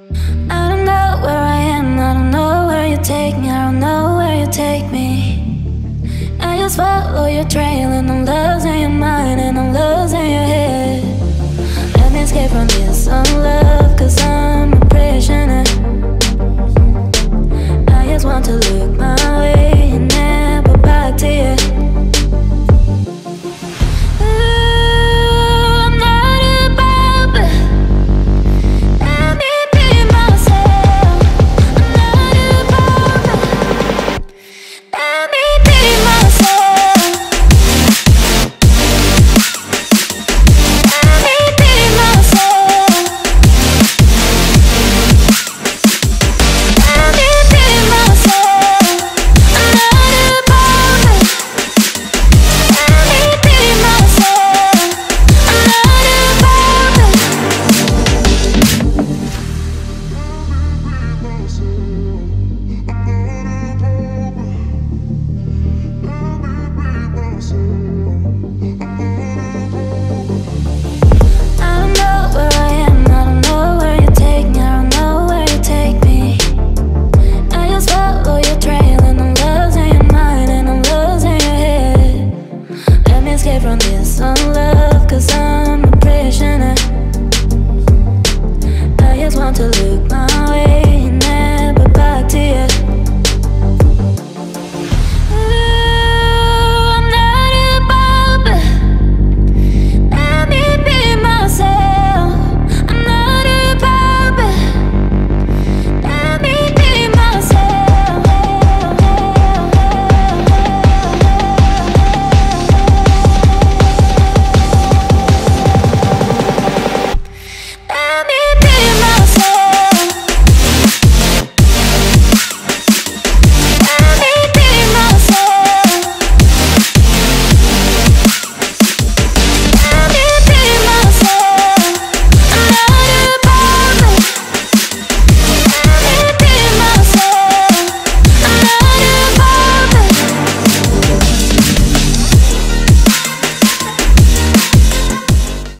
I don't know where I am, I don't know where you take me, I don't know where you take me. I just follow your trail and I'm losing your mind and I'm losing your head. Let me escape from this love, cause I'm a prisoner. I just want to look my way and never back to you. From this love, cause I'm a prisoner. I just want to look